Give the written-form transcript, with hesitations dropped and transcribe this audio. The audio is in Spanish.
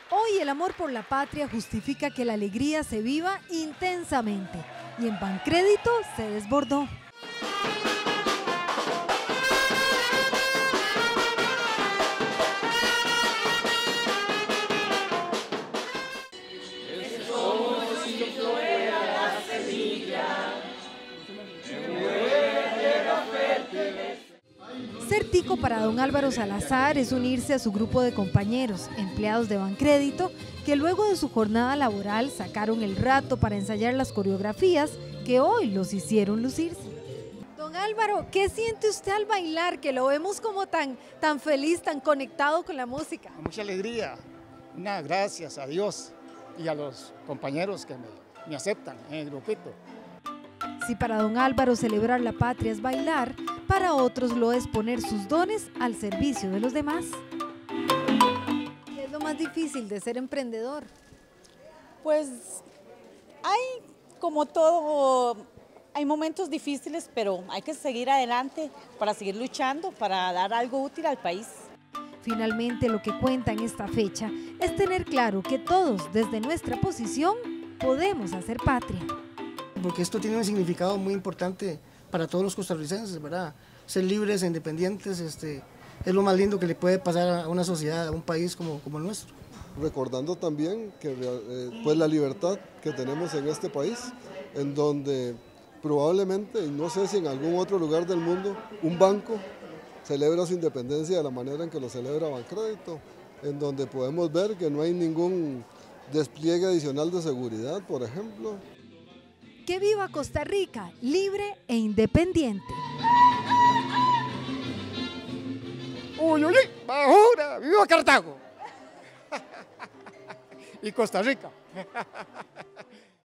Hoy el amor por la patria justifica que la alegría se viva intensamente y en Bancrédito se desbordó. Ser tico para don Álvaro Salazar es unirse a su grupo de compañeros, empleados de Bancrédito, que luego de su jornada laboral sacaron el rato para ensayar las coreografías que hoy los hicieron lucirse. Don Álvaro, ¿qué siente usted al bailar? Que lo vemos como tan feliz, tan conectado con la música. Mucha alegría, gracias a Dios y a los compañeros que me aceptan en el grupito. Si para don Álvaro celebrar la patria es bailar, para otros lo es poner sus dones al servicio de los demás. ¿Qué es lo más difícil de ser emprendedor? Pues hay, como todo, hay momentos difíciles, pero hay que seguir adelante para seguir luchando, para dar algo útil al país. Finalmente, lo que cuenta en esta fecha es tener claro que todos, desde nuestra posición, podemos hacer patria. Porque esto tiene un significado muy importante para todos los costarricenses, ¿verdad? Ser libres e independientes es lo más lindo que le puede pasar a una sociedad, a un país como el nuestro. Recordando también que pues la libertad que tenemos en este país, en donde probablemente, y no sé si en algún otro lugar del mundo, un banco celebra su independencia de la manera en que lo celebra Bancrédito, en donde podemos ver que no hay ningún despliegue adicional de seguridad, por ejemplo. ¡Que viva Costa Rica, libre e independiente! ¡Uy, uy, uy! ¡Bajura! ¡Viva Cartago! Y Costa Rica.